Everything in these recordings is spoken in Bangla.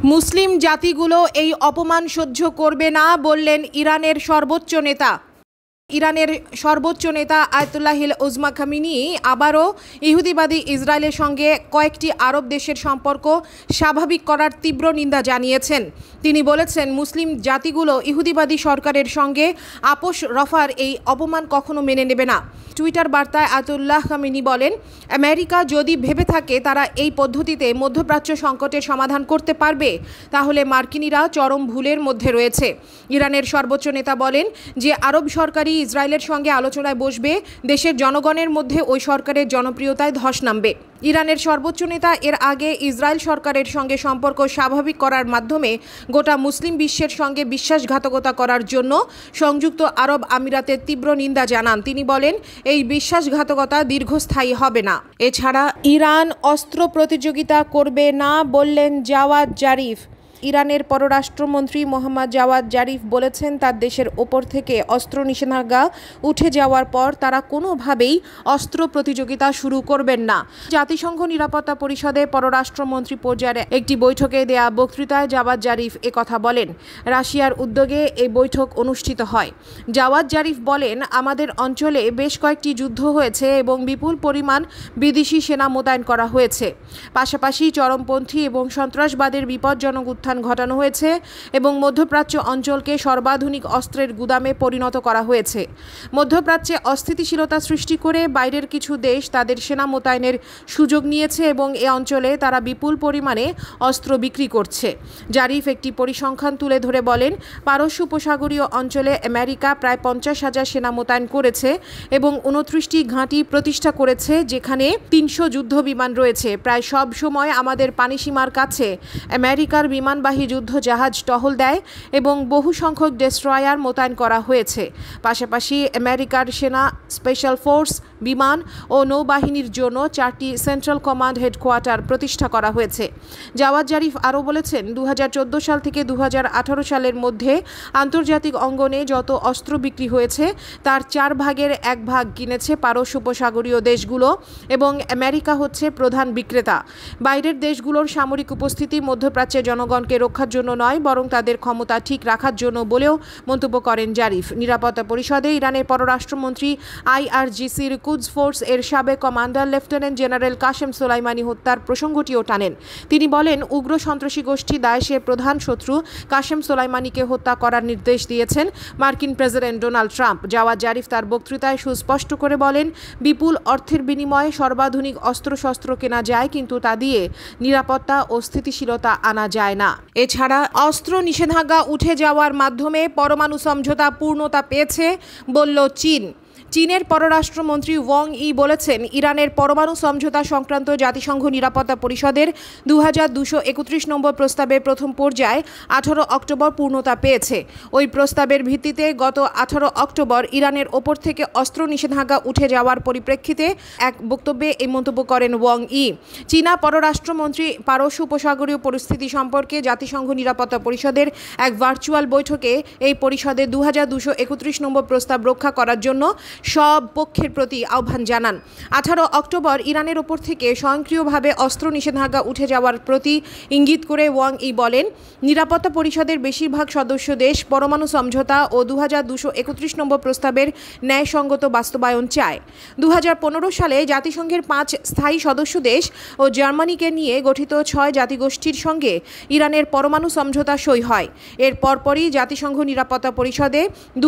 মুসলিম জাতিগুলো এই অপমান সহ্য করবে না বললেন ইরানের সর্বোচ্চ নেতা। ইরানের সর্বোচ্চ নেতা আয়াতুল্লাহিল উজমা খামেনি আবারও ইহুদিবাদী ইসরায়েলের সঙ্গে কয়েকটি আরব দেশের সম্পর্ক স্বাভাবিক করার তীব্র নিন্দা জানিয়েছেন। তিনি বলেছেন, মুসলিম জাতিগুলো ইহুদিবাদী সরকারের সঙ্গে আপোষ রফার এই অপমান কখনো মেনে নেবে না। টুইটার বার্তায় আয়াতুল্লাহ খামেনি বলেন, আমেরিকা যদি ভেবে থাকে তারা এই পদ্ধতিতে মধ্যপ্রাচ্য সংকটের সমাধান করতে পারবে, তাহলে মার্কিনিরা চরম ভুলের মধ্যে রয়েছে। ইরানের সর্বোচ্চ নেতা বলেন যে আরব সরকারই ইসরায়েলের সঙ্গে আলোচনায় বসবে, দেশের জনগণের মধ্যে ওই সরকারের জনপ্রিয়তায় ধস নামবে। ইরানের সর্বোচ্চ নেতা এর আগে ইসরায়েল সরকারের সঙ্গে সম্পর্ক স্বাভাবিক করার মাধ্যমে গোটা মুসলিম বিশ্বের সঙ্গে বিশ্বাসঘাতকতা করার জন্য সংযুক্ত আরব আমিরাতের তীব্র নিন্দা জানান। তিনি বলেন, এই বিশ্বাসঘাতকতা দীর্ঘস্থায়ী হবে না। এছাড়া ইরান অস্ত্র প্রতিযোগিতা করবে না বললেন জাওয়াদ জারিফ। ইরানের পররাষ্ট্রমন্ত্রী মোহাম্মদ জাওয়াদ জারিফ বলেছেন, তার দেশের ওপর থেকে অস্ত্র নিষেধাজ্ঞা উঠে যাওয়ার পর তারা কোনোভাবেই অস্ত্র প্রতিযোগিতা শুরু করবেন না। জাতিসংঘ নিরাপত্তা পরিষদে পররাষ্ট্রমন্ত্রী পর্যায়ের একটি বৈঠকে দেয়া বক্তৃতায় জাওয়াদ জারিফ একথা বলেন। রাশিয়ার উদ্যোগে এই বৈঠক অনুষ্ঠিত হয়। জাওয়াদ জারিফ বলেন, আমাদের অঞ্চলে বেশ কয়েকটি যুদ্ধ হয়েছে এবং বিপুল পরিমাণ বিদেশি সেনা মোতায়েন করা হয়েছে। পাশাপাশি চরমপন্থী এবং সন্ত্রাসবাদের বিপজ্জনক ঘটানো হয়েছে এবং মধ্যপ্রাচ্য অঞ্চলকে সর্বাধুনিক অস্ত্রের গুদামে পরিণত করা হয়েছে। মধ্যপ্রাচ্যে অস্থিতিশীলতা সৃষ্টি করে বাইরের কিছু দেশ তাদের সেনা মোতায়েনের সুযোগ নিয়েছে এবং এ অঞ্চলে তারা বিপুল পরিমাণে অস্ত্র বিক্রি করছে। জারিফ একটি পরিসংখ্যান তুলে ধরে বলেন, পারস্য উপসাগরীয় অঞ্চলে আমেরিকা প্রায় 50,000 সেনা মোতায়েন করেছে এবং 29টি ঘাঁটি প্রতিষ্ঠা করেছে, যেখানে 300 যুদ্ধ বিমান রয়েছে। প্রায় সব সময় আমাদের পানিসীমার কাছে আমেরিকার বিমানবাহী যুদ্ধ জাহাজ টহল দেয় এবং বহু সংখ্যক ডেস্ট্রয়ার মোতায়েন করা হয়েছে। পাশাপাশি আমেরিকার সেনা স্পেশাল ফোর্স, বিমান ও নৌবাহিনীর জন্য 4টি সেন্ট্রাল কমান্ড হেডকোয়ার্টার প্রতিষ্ঠা করা হয়েছে। জাওয়াদ জারিফ আরও বলেছেন, 2014 সাল থেকে 2018 সালের মধ্যে আন্তর্জাতিক অঙ্গনে যত অস্ত্র বিক্রি হয়েছে তার 4 ভাগের 1 ভাগ কিনেছে পারস্য উপসাগরীয় দেশগুলো এবং আমেরিকা হচ্ছে প্রধান বিক্রেতা। বাইরের দেশগুলোর সামরিক উপস্থিতি মধ্যপ্রাচ্যের জনগণকে রক্ষার জন্য নয়, বরং তাদের ক্ষমতা ঠিক রাখার জন্য বলেও মন্তব্য করেন জারিফ। নিরাপত্তা পরিষদে ইরানের পররাষ্ট্রমন্ত্রী IRGCর কুদস ফোর্স এর সাবেক commander lieutenant general Qasem Soleimani হত্যার প্রসঙ্গটিও টানেন। তিনি বলেন, উগ্র সন্ত্রাসী গোষ্ঠী দায়েশের প্রধান শত্রু কাশেম সোলাইমানিকে হত্যা করার নির্দেশ দিয়েছেন মার্কিন president Donald Trump. Javad Zarif তার বক্তৃতায় সুস্পষ্ট করে বলেন, বিপুল অর্থের বিনিময়ে সর্বাধুনিক অস্ত্রশস্ত্র কেনা যায়, কিন্তু তা দিয়ে নিরাপত্তা ও স্থিতিশীলতা আনা যায় না। এছাড়া অস্ত্র নিষেধাজ্ঞা উঠে যাওয়ার মাধ্যমে পরমাণু সমঝোতা পূর্ণতা পেয়েছে বলল চীন। চীনের পররাষ্ট্রমন্ত্রী ওয়াং ই বলেছেন, ইরানের পরমাণু সমঝোতা সংক্রান্ত জাতিসংঘ নিরাপত্তা পরিষদের 2231 নম্বর প্রস্তাবের প্রথম পর্যায়ে 18 অক্টোবর পূর্ণতা পেয়েছে। ওই প্রস্তাবের ভিত্তিতে গত 18 অক্টোবর ইরানের ওপর থেকে অস্ত্র নিষেধাজ্ঞা উঠে যাওয়ার পরিপ্রেক্ষিতে এক বক্তব্যে এই মন্তব্য করেন ওয়াং ই। চীনা পররাষ্ট্রমন্ত্রী পারস্য উপসাগরীয় পরিস্থিতি সম্পর্কে জাতিসংঘ নিরাপত্তা পরিষদের এক ভার্চুয়াল বৈঠকে এই পরিষদের 2231 নম্বর প্রস্তাব রক্ষা করার জন্য সব পক্ষের প্রতি আহ্বান জানান। 18 অক্টোবর ইরানের ওপর থেকে স্বয়ংক্রিয়ভাবে অস্ত্র নিষেধাজ্ঞা উঠে যাওয়ার প্রতি ইঙ্গিত করে ওয়াং ই বলেন, নিরাপত্তা পরিষদের বেশিরভাগ সদস্য দেশ পরমাণু সমঝোতা ও 2231 নম্বর প্রস্তাবের ন্যায়সঙ্গত বাস্তবায়ন চায়। 2015 সালে জাতিসংঘের 5 স্থায়ী সদস্য দেশ ও জার্মানিকে নিয়ে গঠিত 6 জাতিগোষ্ঠীর সঙ্গে ইরানের পরমাণু সমঝোতা সই হয়। এর পরপরই জাতিসংঘ নিরাপত্তা পরিষদে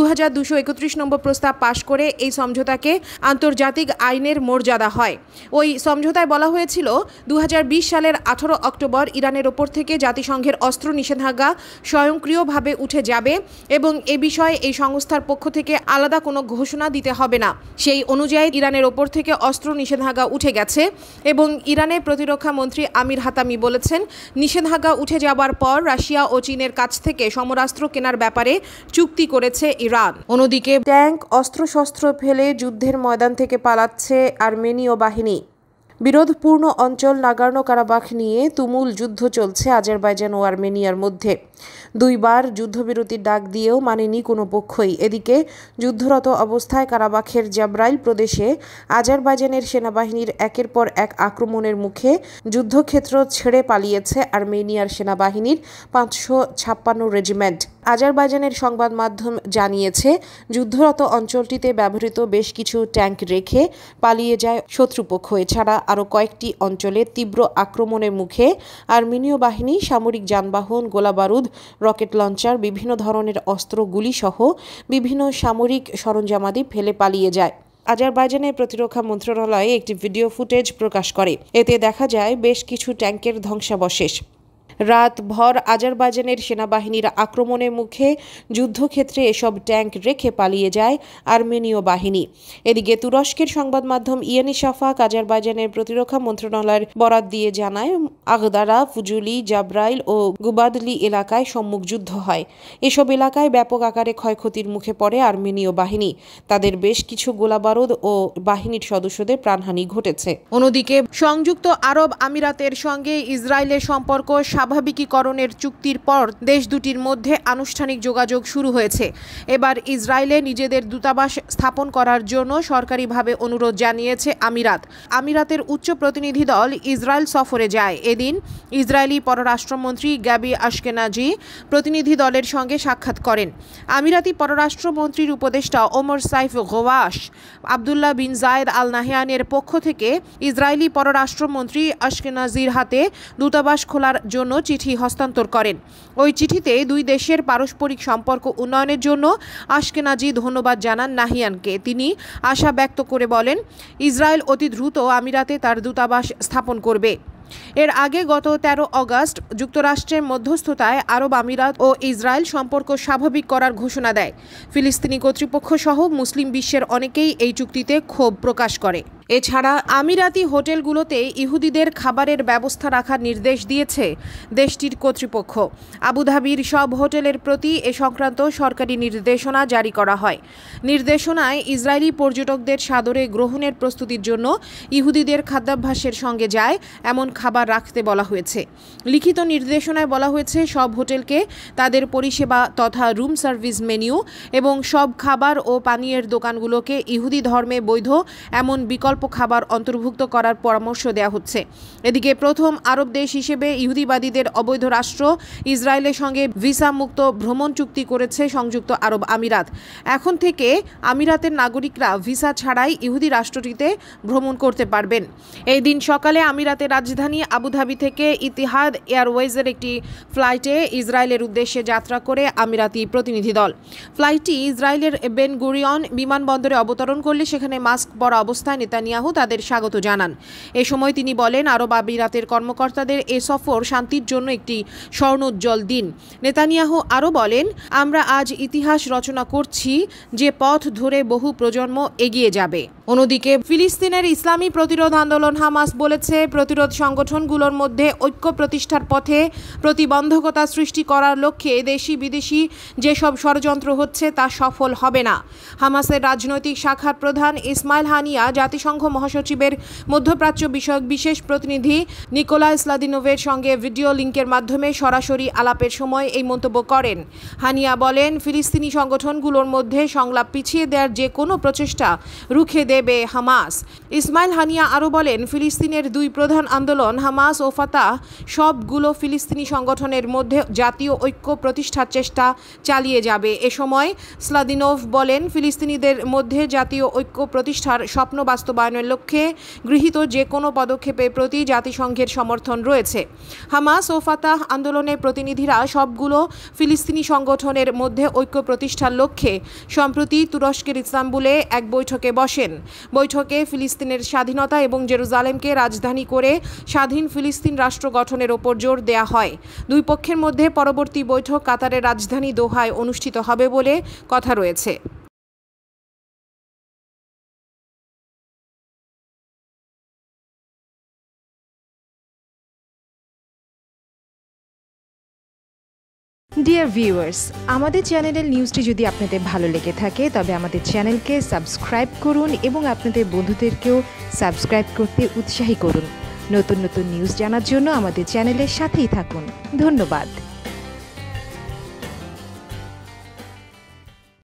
2231 নম্বর প্রস্তাব পাশ করে এই সমঝোতাকে আন্তর্জাতিক আইনের মর্যাদা হয়। ওই সমঝোতায় বলা হয়েছিল, 2020 সালের 18 অক্টোবর ইরানের ওপর থেকে জাতিসংঘের অস্ত্র নিষেধাজ্ঞা স্বয়ংক্রিয়ভাবে উঠে যাবে এবং এ বিষয়ে এই সংস্থার পক্ষ থেকে আলাদা কোনো ঘোষণা দিতে হবে না। সেই অনুযায়ী ইরানের ওপর থেকে অস্ত্র নিষেধাজ্ঞা উঠে গেছে এবং ইরানের প্রতিরক্ষা মন্ত্রী আমির হাতামি বলেছেন, নিষেধাজ্ঞা উঠে যাবার পর রাশিয়া ও চীনের কাছ থেকে সমরাস্ত্র কেনার ব্যাপারে চুক্তি করেছে ইরান। অন্যদিকে ট্যাঙ্ক অস্ত্রশস্ত্র ফেলে যুদ্ধের ময়দান থেকে পালাচ্ছে আর্মেনীয় বাহিনী। বিরোধপূর্ণ অঞ্চল নাগোর্নো কারাবাখ নিয়ে তুমুল যুদ্ধ চলছে আজারবাইজান ও আর্মেনিয়ার মধ্যে। দুইবার যুদ্ধবিরতির ডাক দিয়েও মানেনি কোনো পক্ষই। এদিকে যুদ্ধরত অবস্থায় কারাবাখের জাবরাইল প্রদেশে আজারবাইজানের সেনাবাহিনীর একের পর এক আক্রমণের মুখে যুদ্ধক্ষেত্র ছেড়ে পালিয়েছে আর্মেনিয়ার সেনাবাহিনীর 556 রেজিমেন্ট। আজারবাইজানের সংবাদ মাধ্যম জানিয়েছে, যুদ্ধরত অঞ্চলটিতে ব্যবহৃত বেশ কিছু ট্যাঙ্ক রেখে পালিয়ে যায় শত্রুপক্ষ। এছাড়া আরও কয়েকটি অঞ্চলে তীব্র আক্রমণের মুখে আর্মেনীয় বাহিনী সামরিক যানবাহন, গোলাবারুদ, রকেট লঞ্চার, বিভিন্ন ধরনের অস্ত্র, গুলিসহ বিভিন্ন সামরিক সরঞ্জামাদি ফেলে পালিয়ে যায়। আজারবাইজানের প্রতিরক্ষা মন্ত্রণালয় একটি ভিডিও ফুটেজ প্রকাশ করে। এতে দেখা যায় বেশ কিছু ট্যাঙ্কের ধ্বংসাবশেষ। রাতভর আজারবাইজানের সেনাবাহিনীর আক্রমণের মুখে যুদ্ধক্ষেত্রে এসব ট্যাঙ্ক রেখে পালিয়ে যায় আর্মেনীয় বাহিনী। এদিকে তুরস্কের সংবাদ মাধ্যম ইয়েনি শাফাক আজারবাইজানের প্রতিরক্ষা মন্ত্রণালয়ের বরাত দিয়ে জানায়, আগদারা, ফুজুলি, জাবরাইল ও গুবাদলি এলাকায় সম্মুখ যুদ্ধ হয়। এসব এলাকায় ব্যাপক আকারে ক্ষয়ক্ষতির মুখে পড়ে আর্মেনীয় বাহিনী। তাদের বেশ কিছু গোলাবারুদ ও বাহিনীর সদস্যদের প্রাণহানি ঘটেছে। অন্যদিকে সংযুক্ত আরব আমিরাতের সঙ্গে ইসরায়েলের সম্পর্ক স্বাভাবিকীকরণের চুক্তির পর দেশ দুটির মধ্যে আনুষ্ঠানিক যোগাযোগ শুরু হয়েছে। এবার ইসরায়েলে নিজেদের দূতাবাস স্থাপন করার জন্য সরকারিভাবে অনুরোধ জানিয়েছে আমিরাত। আমিরাতের উচ্চ প্রতিনিধি দল ইসরায়েল সফরে যায়। এদিন ইসরায়েলি পররাষ্ট্রমন্ত্রী গাবি আশকেনাজি প্রতিনিধি দলের সঙ্গে সাক্ষাৎ করেন। আমিরাতি পররাষ্ট্রমন্ত্রীর উপদেষ্টা ওমর সাইফ গোয়াশ আবদুল্লাহ বিন জায়েদ আল নাহয়ানের পক্ষ থেকে ইসরায়েলি পররাষ্ট্রমন্ত্রী আশকেনাজির হাতে দূতাবাস খোলার জন্য চিঠি হস্তান্তর করেন। ওই চিঠিতে দুই দেশের পারস্পরিক সম্পর্ক উন্নয়নের জন্য আশকেনাজি ধন্যবাদ জানান নাহিয়ানকে। তিনি আশা ব্যক্ত করে বলেন, ইসরায়েল অতি দ্রুত আমিরাতে তার দূতাবাস স্থাপন করবে। এর আগে গত 13 অগস্ট যুক্তরাষ্ট্রের মধ্যস্থতায় আরব আমিরাত ও ইসরায়েল সম্পর্ক স্বাভাবিক করার ঘোষণা দেয়। ফিলিস্তিনি কর্তৃপক্ষ সহ মুসলিম বিশ্বের অনেকেই এই চুক্তিতে ক্ষোভ প্রকাশ করে। এছাড়া আমিরাতি হোটেলগুলোতে ইহুদিদের খাবারের ব্যবস্থা রাখার নির্দেশ দিয়েছে দেশটির কর্তৃপক্ষ। আবুধাবির সব হোটেলের প্রতি এ সংক্রান্ত সরকারি নির্দেশনা জারি করা হয়। নির্দেশনায় ইসরায়েলি পর্যটকদের সাদরে গ্রহণের প্রস্তুতির জন্য ইহুদিদের খাদ্যাভ্যাসের সঙ্গে যায় এমন খাবার রাখতে বলা হয়েছে। লিখিত নির্দেশনায় বলা হয়েছে, সব হোটেলকে তাদের পরিষেবা তথা রুম সার্ভিস মেনু এবং সব খাবার ও পানীয়ের দোকানগুলোকে ইহুদি ধর্মে বৈধ এমন বিকল্প খাবার অন্তর্ভুক্ত করার পরামর্শ দেওয়া হচ্ছে। এদিকে প্রথম আরব দেশ হিসেবে ইহুদিবাদীদের অবৈধ রাষ্ট্র ইসরায়েলের সঙ্গে ভিসা মুক্ত ভ্রমণ চুক্তি করেছে সংযুক্ত আরব আমিরাত। এখন থেকে আমিরাতের নাগরিকরা ভিসা ছাড়াই ইহুদি রাষ্ট্রটিতে ভ্রমণ করতে পারবেন। এই দিন সকালে আমিরাতের রাজধানী আবুধাবি থেকে ইতিহাদ এয়ারওয়েজের একটি ফ্লাইটে ইসরায়েলের উদ্দেশ্যে যাত্রা করে আমিরাতি প্রতিনিধি দল। ফ্লাইটটি ইসরায়েলের বেন গুরিয়ন বিমানবন্দরে অবতরণ করলে সেখানে মাস্ক পরা অবস্থায় নেতানিয়াহু তাদের স্বাগত জানান। এ সময় তিনি বলেন, আরব আমিরাতের কর্মকর্তাদের এ সফর শান্তির জন্য একটি স্বর্ণোজ্জ্বল দিন। নেতানিয়াহু আরও বলেন, আমরা আজ ইতিহাস রচনা করছি যে পথ ধরে বহু প্রজন্ম এগিয়ে যাবে। অন্যদিকে ফিলিস্তিনের ইসলামী প্রতিরোধ আন্দোলন হামাস বলেছে, প্রতিরোধ সংগঠনগুলোর মধ্যে ঐক্য প্রতিষ্ঠার পথে প্রতিবন্ধকতা সৃষ্টি করার লক্ষ্যে দেশি বিদেশি যেসব ষড়যন্ত্র হচ্ছে তা সফল হবে না। হামাসের রাজনৈতিক শাখার প্রধান ইসমাইল হানিয়া জাতিসংঘ মহাসচিবের মধ্যপ্রাচ্য বিষয়ক বিশেষ প্রতিনিধি নিকোলাই স্লাদিনোভের সঙ্গে ভিডিও লিঙ্কের মাধ্যমে সরাসরি আলাপের সময় এই মন্তব্য করেন। হানিয়া বলেন, ফিলিস্তিনি সংগঠনগুলোর মধ্যে সংলাপ পিছিয়ে দেওয়ার যে কোনো প্রচেষ্টা রুখে দেবে হামাস। ইসমাইল হানিয়া আরও বলেন, ফিলিস্তিনের দুই প্রধান আন্দোলন হামাস ও ফাতাহ সবগুলো ফিলিস্তিনি সংগঠনের মধ্যে জাতীয় ঐক্য প্রতিষ্ঠার চেষ্টা চালিয়ে যাবে। এ সময় স্লাদিনোভ বলেন, ফিলিস্তিনিদের মধ্যে জাতীয় ঐক্য প্রতিষ্ঠার স্বপ্ন বাস্তবায়নের লক্ষ্যে গৃহীত যে কোনো পদক্ষেপের প্রতি জাতিসংঘের সমর্থন রয়েছে। হামাস ও ফাতাহ আন্দোলনের প্রতিনিধিরা সবগুলো ফিলিস্তিনি সংগঠনের মধ্যে ঐক্য প্রতিষ্ঠার লক্ষ্যে সম্প্রতি তুরস্কের ইস্তাম্বুলে এক বৈঠকে বসেন। বৈঠকে ফিলিস্তিনের স্বাধীনতা এবং জেরুজালেমকে রাজধানী করে স্বাধীন ফিলিস্তিন রাষ্ট্র গঠনের ওপর জোর দেয়া হয়। দুই পক্ষের মধ্যে পরবর্তী বৈঠক কাতারের রাজধানী দোহায় অনুষ্ঠিত হবে বলে কথা রয়েছে। ডিয়ার ভিউয়ার্স, আমাদের চ্যানেলের নিউজটি যদি আপনাদের ভালো লেগে থাকে তবে আমাদের চ্যানেলকে সাবস্ক্রাইব করুন এবং আপনাদের বন্ধুদেরকেও সাবস্ক্রাইব করতে উৎসাহী করুন। নতুন নতুন নিউজ জানার জন্য আমাদের চ্যানেলের সাথেই থাকুন। ধন্যবাদ।